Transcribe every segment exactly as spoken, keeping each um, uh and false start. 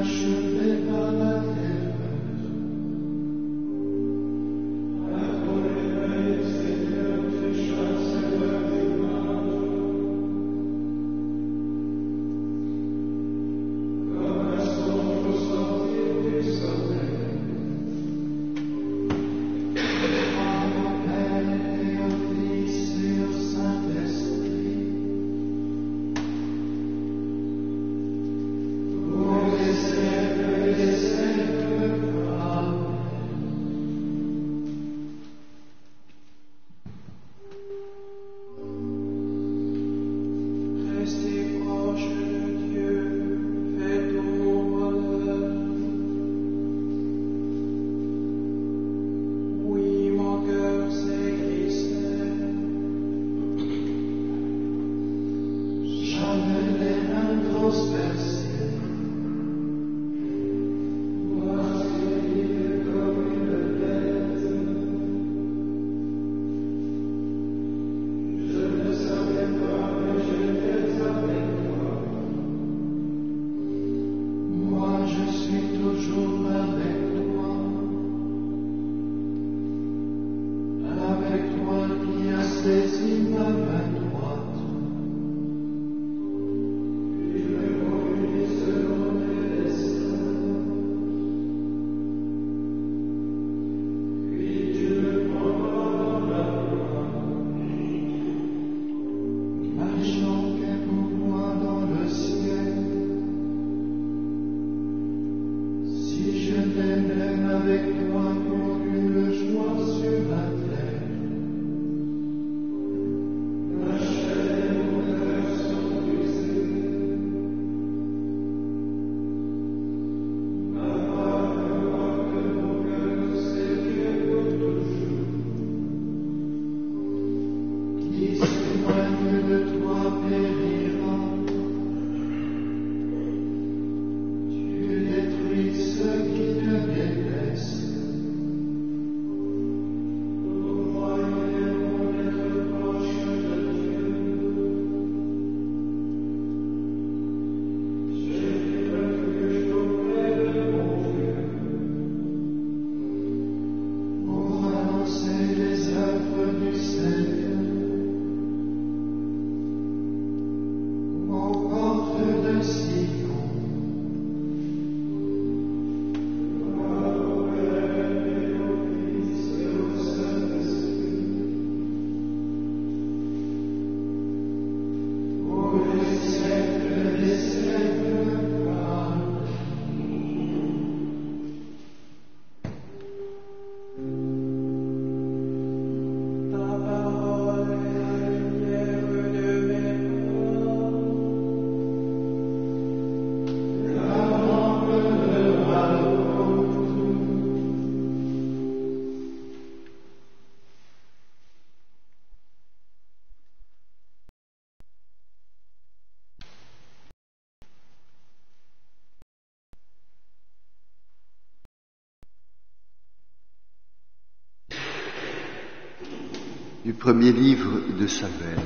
Du premier livre de Samuel.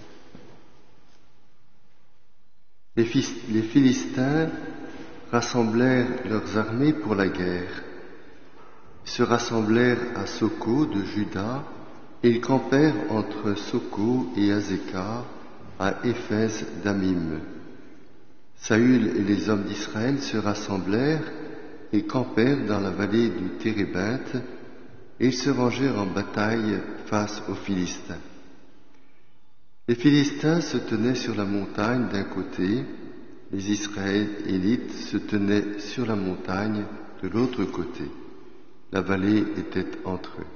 Les, les Philistins rassemblèrent leurs armées pour la guerre. Ils se rassemblèrent à Soko de Juda et ils campèrent entre Soko et Azekah à Éphès d'Amim. Saül et les hommes d'Israël se rassemblèrent et campèrent dans la vallée du Térébinthe et ils se rangèrent en bataille face aux Philistins. Les Philistins se tenaient sur la montagne d'un côté, les Israélites se tenaient sur la montagne de l'autre côté. La vallée était entre eux.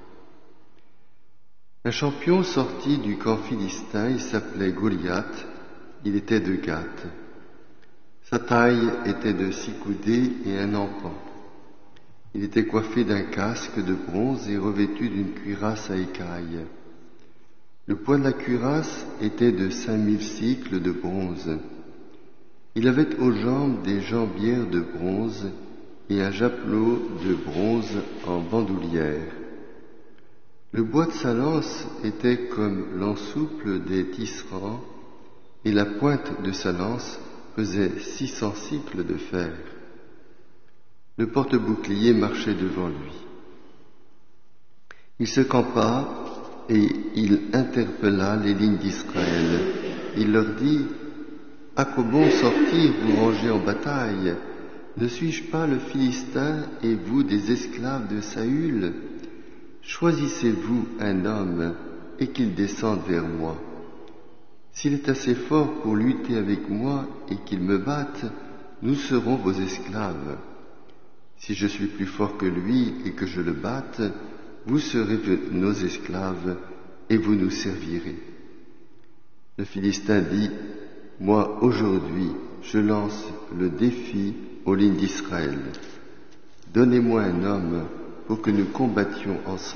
Un champion sortit du camp philistin, il s'appelait Goliath, il était de Gath. Sa taille était de six coudées et un empan. Il était coiffé d'un casque de bronze et revêtu d'une cuirasse à écailles. Le poids de la cuirasse était de cinq mille cycles de bronze. Il avait aux jambes des jambières de bronze et un javelot de bronze en bandoulière. Le bois de sa lance était comme l'ensouple des tisserands et la pointe de sa lance faisait six cents cycles de fer. Le porte-bouclier marchait devant lui. Il se campa et il interpella les lignes d'Israël. Il leur dit: « À quoi bon sortir vous ranger en bataille? Ne suis-je pas le Philistin et vous des esclaves de Saül? Choisissez-vous un homme et qu'il descende vers moi. S'il est assez fort pour lutter avec moi et qu'il me batte, nous serons vos esclaves. Si je suis plus fort que lui et que je le batte, vous serez nos esclaves et vous nous servirez. » Le Philistin dit: « Moi, aujourd'hui, je lance le défi aux lignes d'Israël. Donnez-moi un homme pour que nous combattions ensemble. »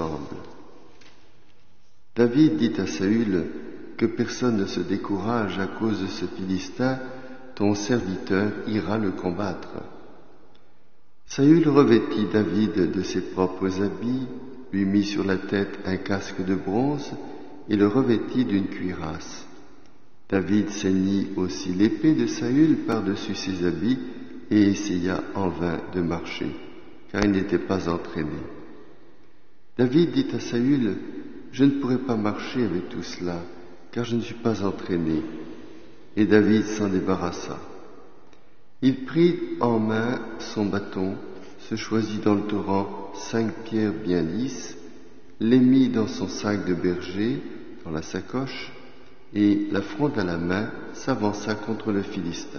David dit à Saül: « Que personne ne se décourage à cause de ce Philistin, ton serviteur ira le combattre. » Saül revêtit David de ses propres habits, lui mit sur la tête un casque de bronze et le revêtit d'une cuirasse. David ceignit aussi l'épée de Saül par-dessus ses habits et essaya en vain de marcher, car il n'était pas entraîné. David dit à Saül: « Je ne pourrai pas marcher avec tout cela, car je ne suis pas entraîné. » Et David s'en débarrassa. Il prit en main son bâton, se choisit dans le torrent cinq pierres bien lisses, les mit dans son sac de berger, dans la sacoche, et la fronde à la main, s'avança contre le Philistin.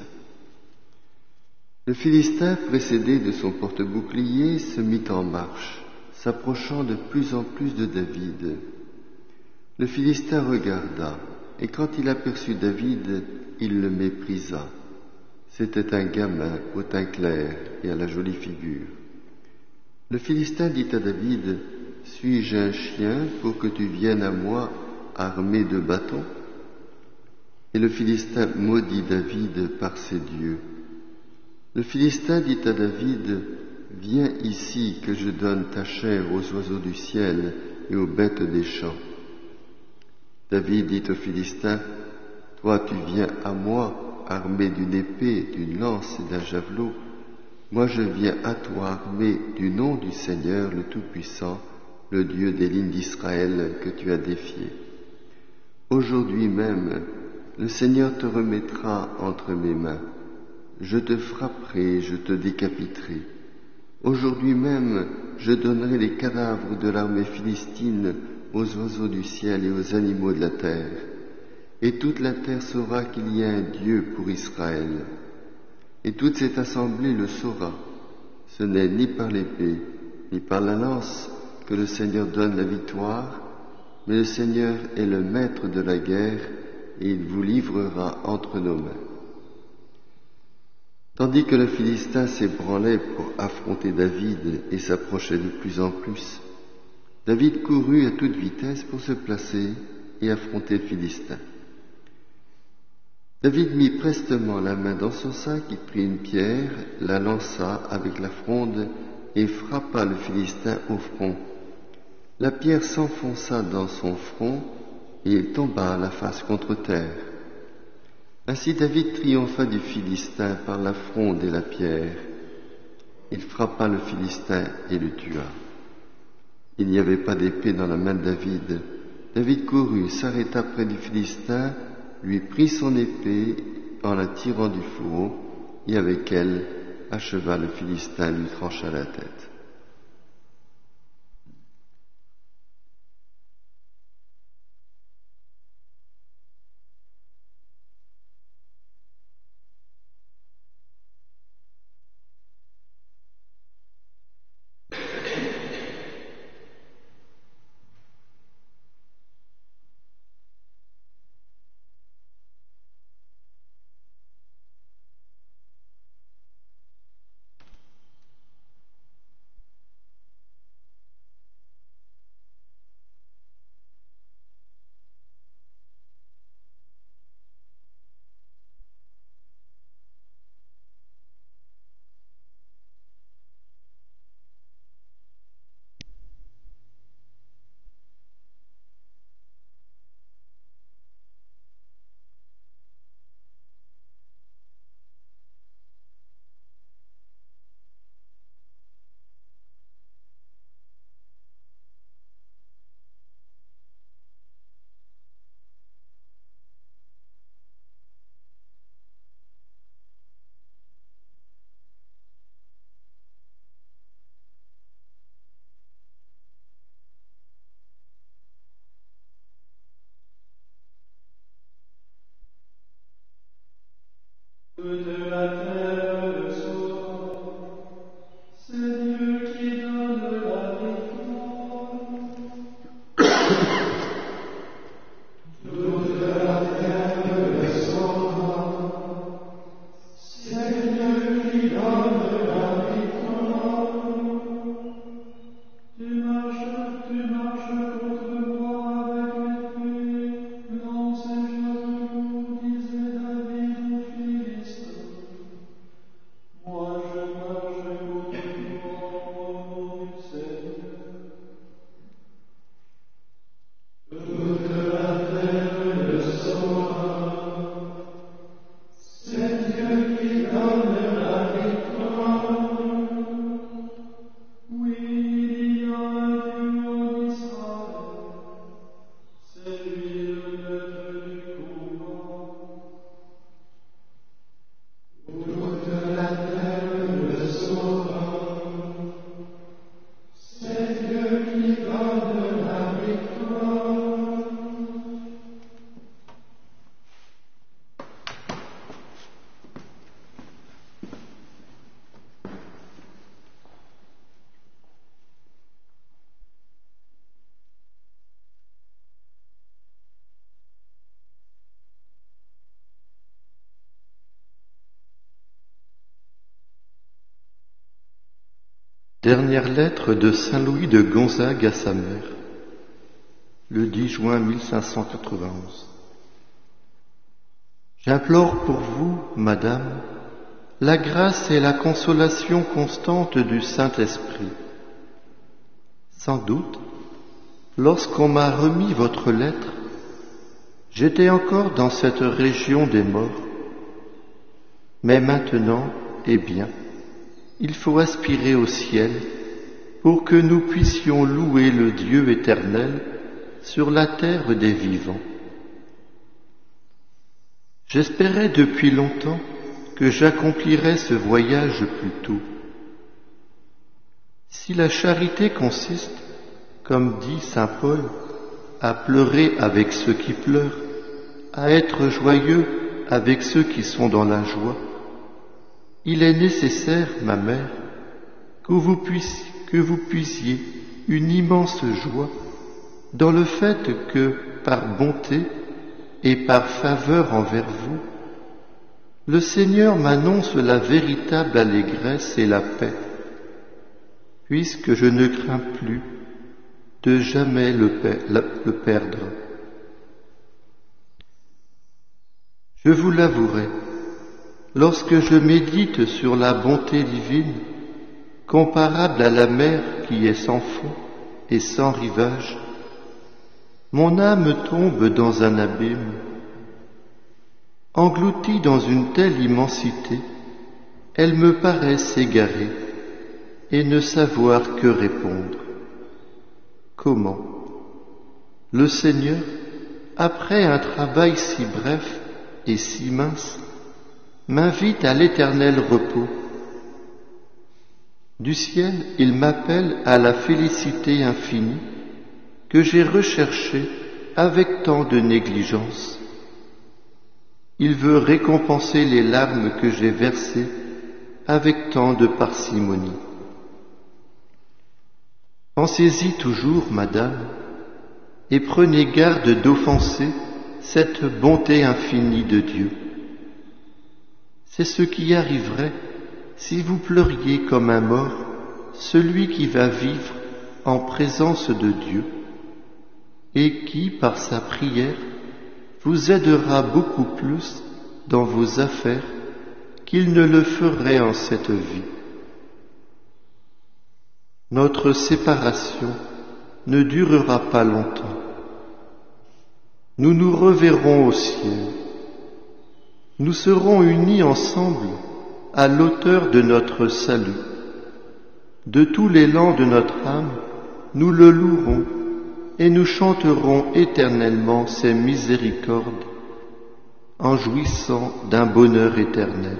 Le Philistin, précédé de son porte-bouclier, se mit en marche, s'approchant de plus en plus de David. Le Philistin regarda, et quand il aperçut David, il le méprisa. C'était un gamin au teint clair et à la jolie figure. Le Philistin dit à David: « Suis-je un chien pour que tu viennes à moi armé de bâtons ?» Et le Philistin maudit David par ses dieux. Le Philistin dit à David: « Viens ici que je donne ta chair aux oiseaux du ciel et aux bêtes des champs. » David dit au Philistin: « Toi tu viens à moi armé d'une épée, d'une lance et d'un javelot. Moi je viens à toi armé du nom du Seigneur le Tout-Puissant, le Dieu des lignes d'Israël que tu as défié. Aujourd'hui même, le Seigneur te remettra entre mes mains. Je te frapperai, je te décapiterai. Aujourd'hui même, je donnerai les cadavres de l'armée philistine aux oiseaux du ciel et aux animaux de la terre. Et toute la terre saura qu'il y a un Dieu pour Israël. Et toute cette assemblée le saura. Ce n'est ni par l'épée, ni par la lance que le Seigneur donne la victoire, mais le Seigneur est le maître de la guerre, et il vous livrera entre nos mains. » Tandis que le Philistin s'ébranlait pour affronter David et s'approchait de plus en plus, David courut à toute vitesse pour se placer et affronter le Philistin. David mit prestement la main dans son sac, il prit une pierre, la lança avec la fronde et frappa le Philistin au front. La pierre s'enfonça dans son front et il tomba la face contre terre. Ainsi David triompha du Philistin par la fronde et la pierre. Il frappa le Philistin et le tua. Il n'y avait pas d'épée dans la main de David. David courut, s'arrêta près du Philistin, lui prit son épée en la tirant du fourreau, et avec elle acheva le Philistin, lui trancha la tête. Dernière lettre de saint Louis de Gonzague à sa mère, le dix juin mille cinq cent quatre-vingt-onze. J'implore pour vous, Madame, la grâce et la consolation constante du Saint-Esprit. Sans doute, lorsqu'on m'a remis votre lettre, j'étais encore dans cette région des morts. Mais maintenant, eh bien, il faut aspirer au ciel pour que nous puissions louer le Dieu éternel sur la terre des vivants. J'espérais depuis longtemps que j'accomplirais ce voyage plus tôt. Si la charité consiste, comme dit saint Paul, à pleurer avec ceux qui pleurent, à être joyeux avec ceux qui sont dans la joie, il est nécessaire, ma mère, que vous puissiez, que vous puissiez une immense joie dans le fait que, par bonté et par faveur envers vous, le Seigneur m'annonce la véritable allégresse et la paix, puisque je ne crains plus de jamais le, le perdre. Je vous l'avouerai, lorsque je médite sur la bonté divine, comparable à la mer qui est sans fond et sans rivage, mon âme tombe dans un abîme. Engloutie dans une telle immensité, elle me paraît s'égarer et ne savoir que répondre. Comment? Le Seigneur, après un travail si bref et si mince, m'invite à l'éternel repos. Du ciel, il m'appelle à la félicité infinie que j'ai recherchée avec tant de négligence. Il veut récompenser les larmes que j'ai versées avec tant de parcimonie. Pensez-y toujours, Madame, et prenez garde d'offenser cette bonté infinie de Dieu. C'est ce qui arriverait si vous pleuriez comme un mort celui qui va vivre en présence de Dieu et qui, par sa prière, vous aidera beaucoup plus dans vos affaires qu'il ne le ferait en cette vie. Notre séparation ne durera pas longtemps. Nous nous reverrons au ciel. Nous serons unis ensemble à l'auteur de notre salut. De tout l'élan de notre âme, nous le louerons et nous chanterons éternellement ses miséricordes en jouissant d'un bonheur éternel.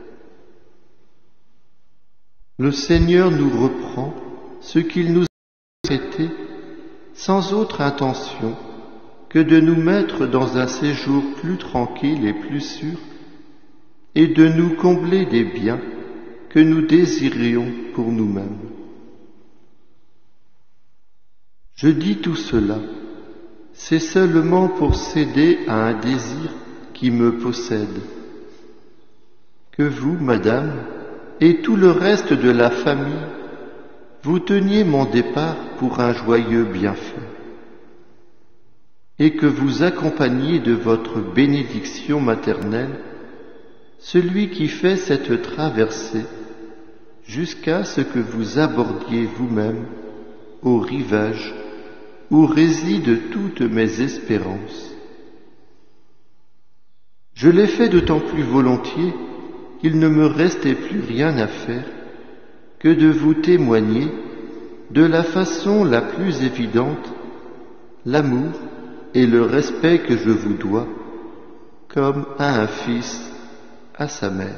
Le Seigneur nous reprend ce qu'il nous a prêté sans autre intention que de nous mettre dans un séjour plus tranquille et plus sûr et de nous combler des biens que nous désirions pour nous-mêmes. Je dis tout cela, c'est seulement pour céder à un désir qui me possède. Que vous, Madame, et tout le reste de la famille, vous teniez mon départ pour un joyeux bienfait, et que vous accompagniez de votre bénédiction maternelle celui qui fait cette traversée jusqu'à ce que vous abordiez vous-même au rivage où résident toutes mes espérances. Je l'ai fait d'autant plus volontiers qu'il ne me restait plus rien à faire que de vous témoigner de la façon la plus évidente l'amour et le respect que je vous dois, comme à un fils à sa mère.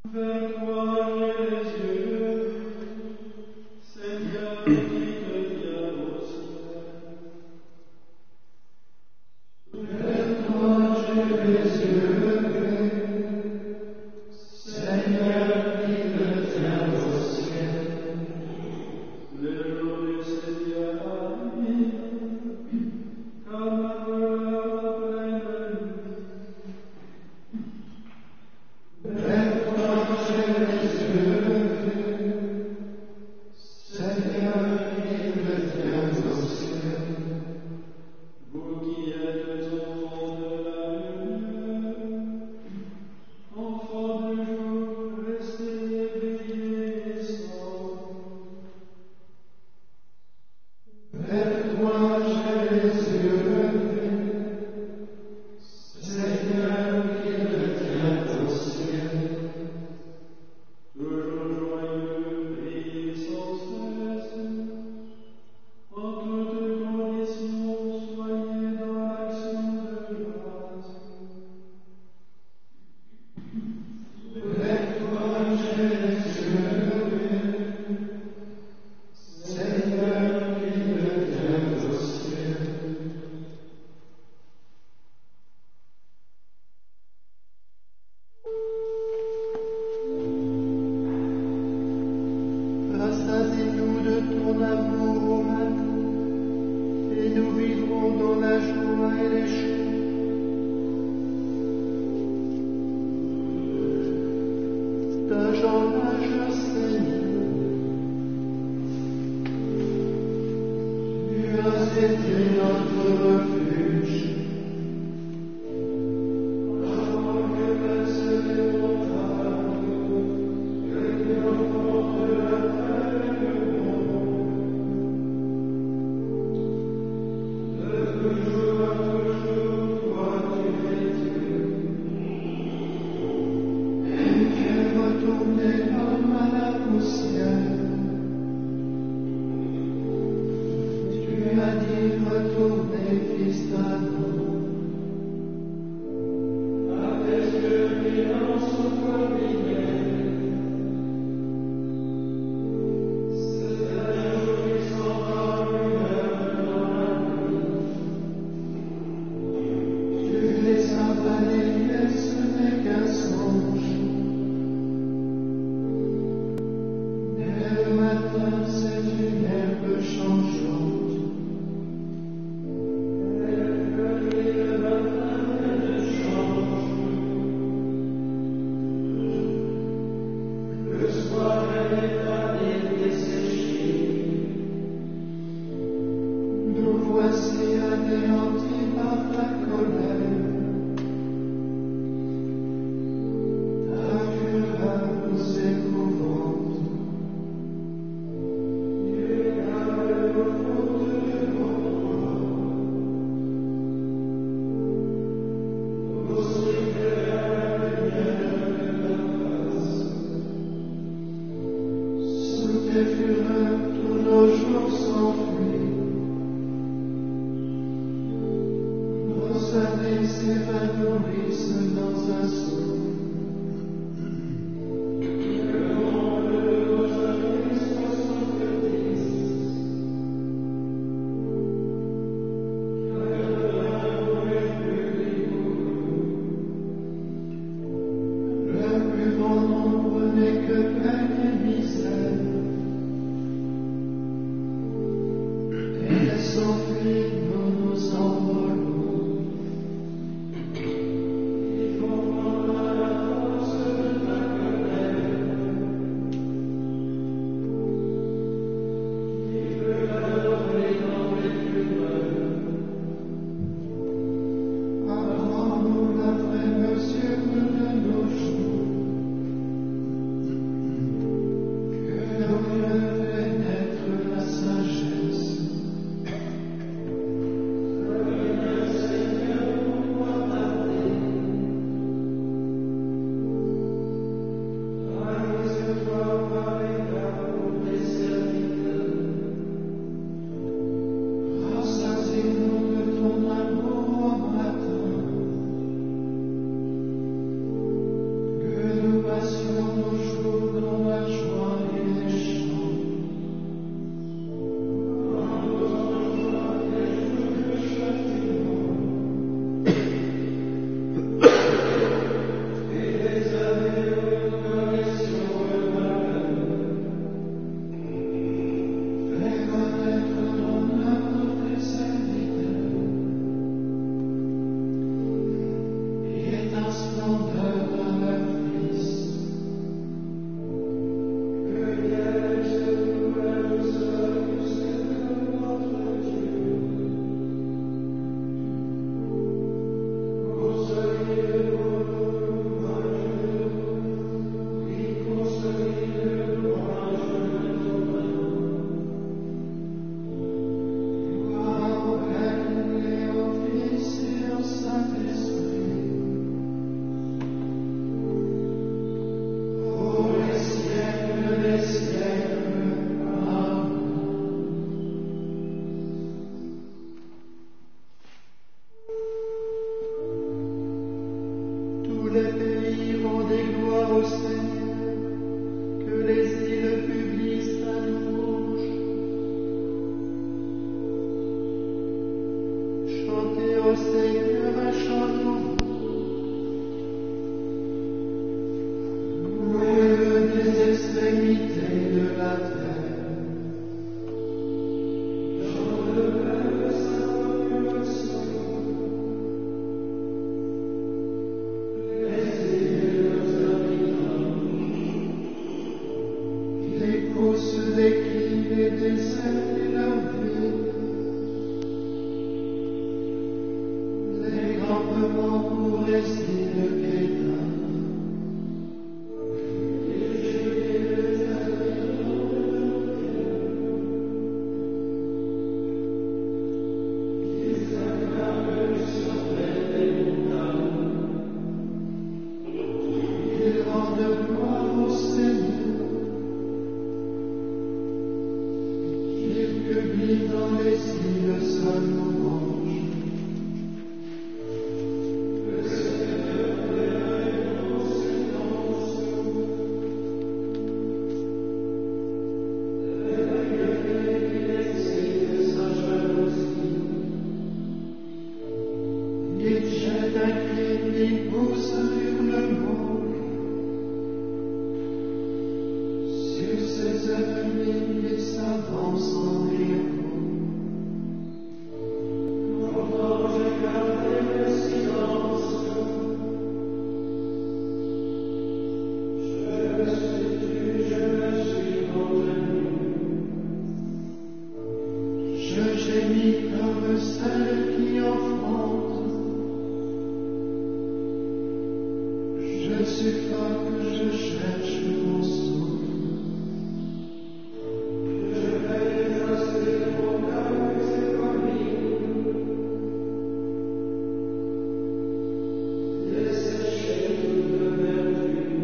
S'enfuit, nous nous envolons. pousse décline et décèle la vie. Les campements pour les îles Kéta. Dans les îles seul nous mange. Le Seigneur est au silence. Il excite sa jalousie. Il jette un cri, il pousse sur le monde. Sur ses ennemis, il s'avance en rire. Je gémis comme celle qui enfante. Je suffoque, je cherche mon souffle. Je vais effacer mon cœur évanouie. Dessécher toute vertu.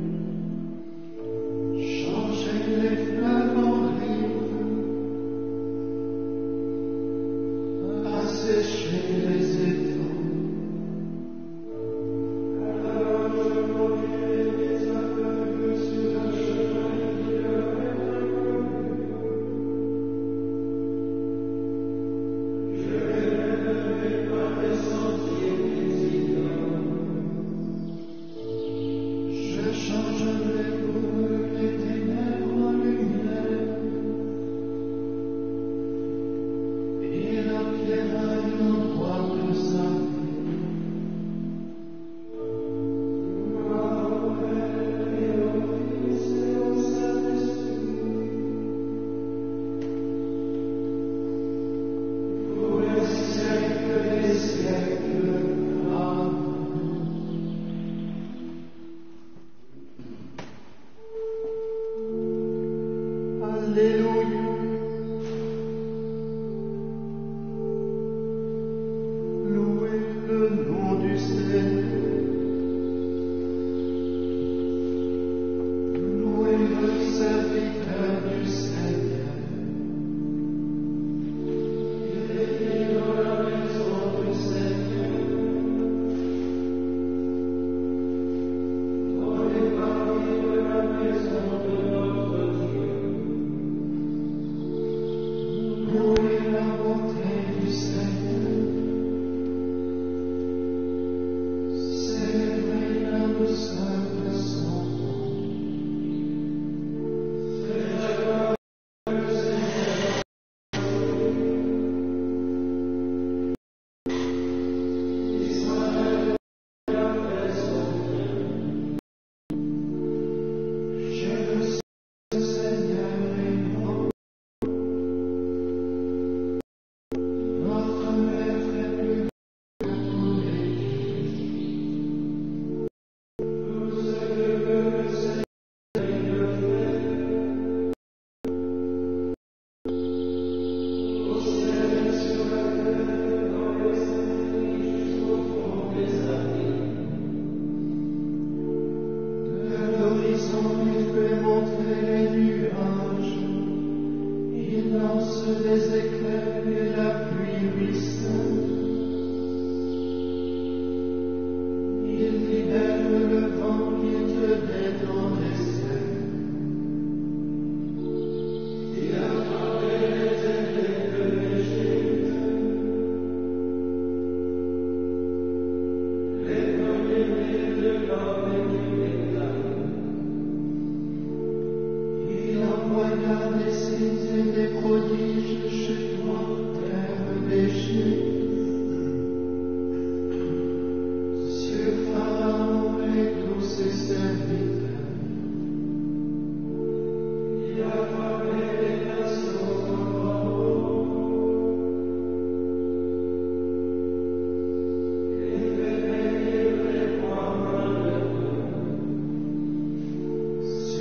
Changer les fleuves en rives. Passer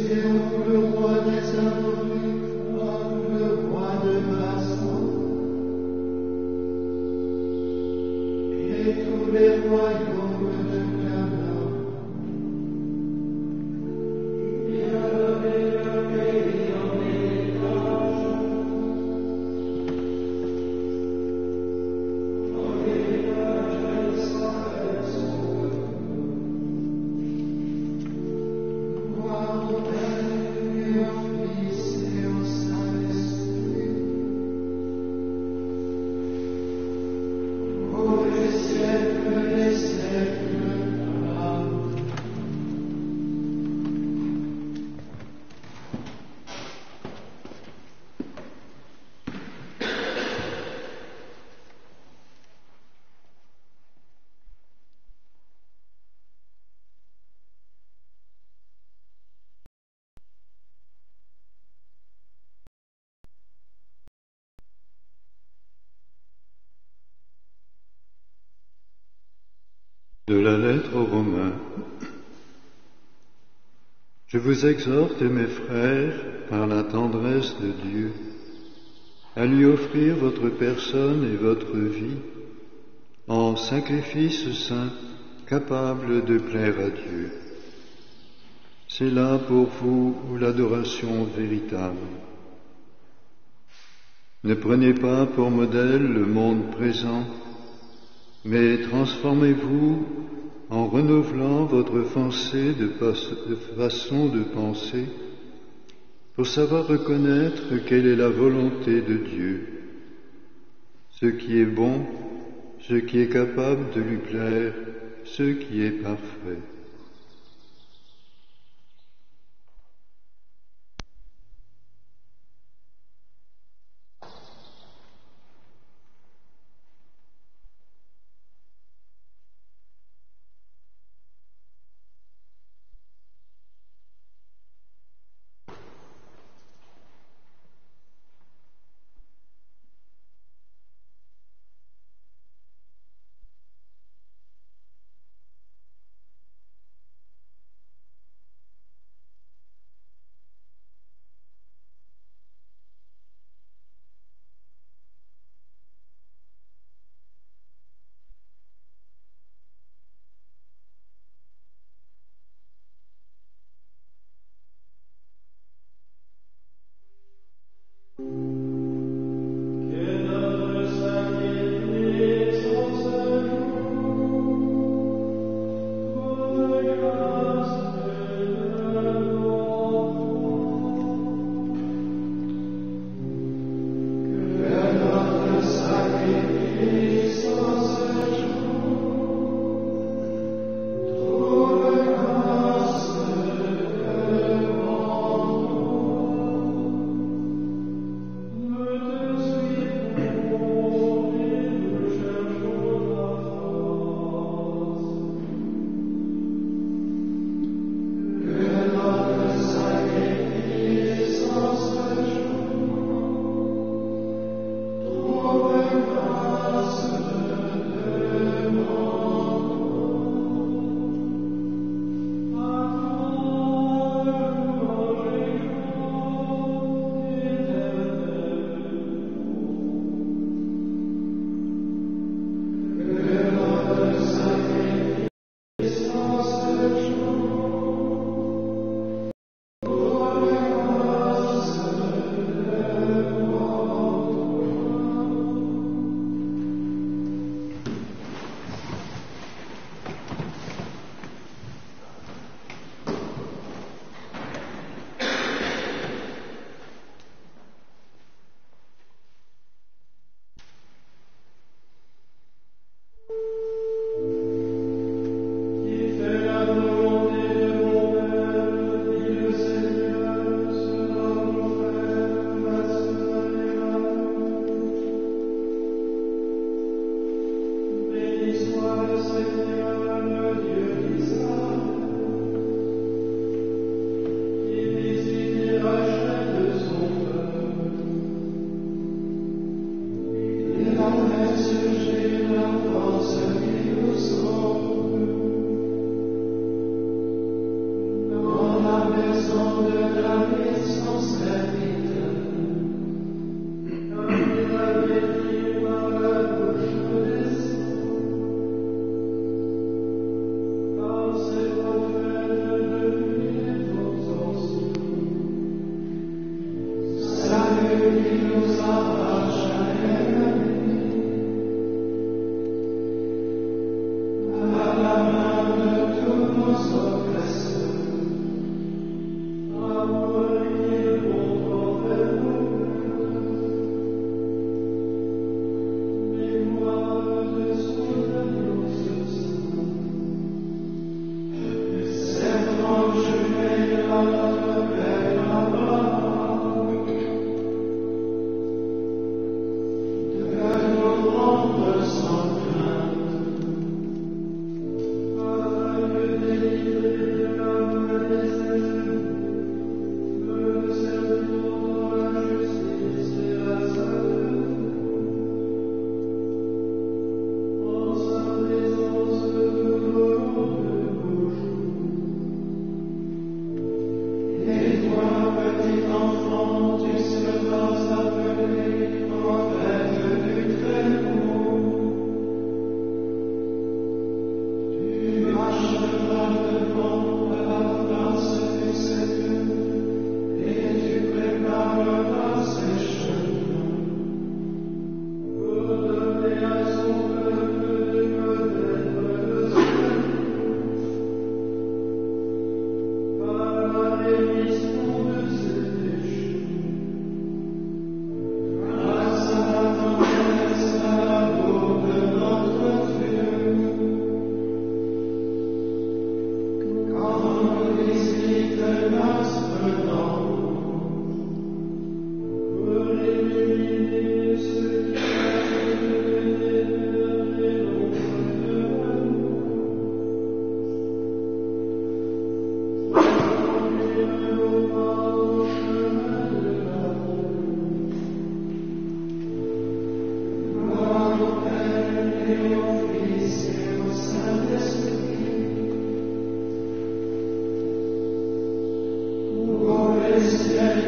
Théon, le roi des Amorites, le roi de Bassan, et tous les royaumes de Canaan. Il a donné le pays en héritage, en héritage à Israël son peuple. Gloire au Père et au Fils et au Saint-Esprit, pour les siècles des siècles. Amen. De la lettre aux Romains. Je vous exhorte, mes frères, par la tendresse de Dieu, à lui offrir votre personne et votre vie en sacrifice saint, capable de plaire à Dieu. C'est là pour vous l'adoration véritable. Ne prenez pas pour modèle le monde présent, mais transformez-vous en renouvelant votre pensée de, de façon de penser pour savoir reconnaître quelle est la volonté de Dieu, ce qui est bon, ce qui est capable de lui plaire, ce qui est parfait.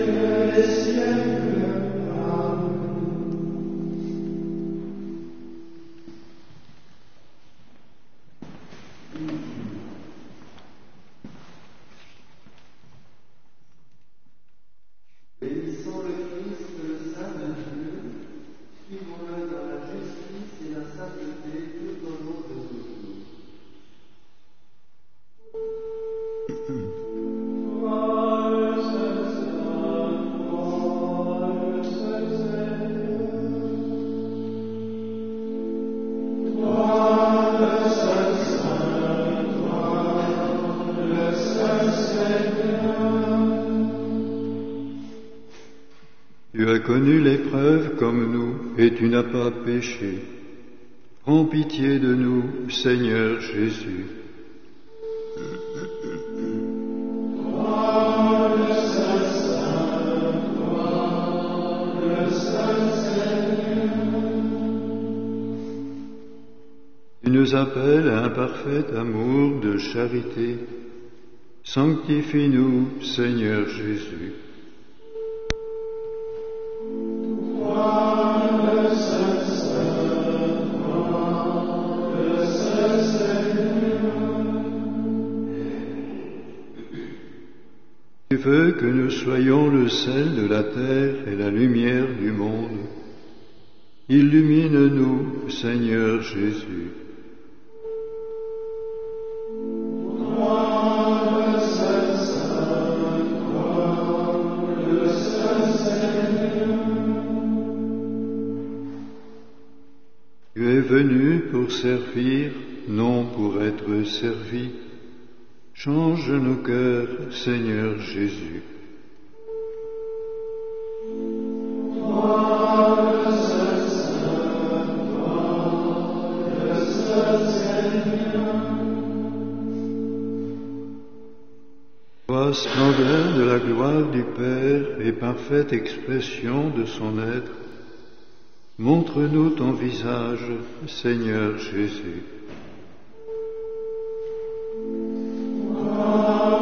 Bénissons le Christ, le Saint de Dieu, suivons-le dans la justice et la sainteté tout au long de nos jours. Tu as connu l'épreuve comme nous, et tu n'as pas péché. Prends pitié de nous, Seigneur Jésus. Tu nous appelles à un parfait amour de charité. Sanctifie-nous, Seigneur Jésus. Tu veux que nous soyons le sel de la terre et la lumière du monde. Illumine-nous, Seigneur Jésus. Tu es venu pour servir, non pour être servi. Change nos cœurs, Seigneur Jésus. Toi, splendeur de la gloire du Père et parfaite expression de son être, montre-nous ton visage, Seigneur Jésus. Amen.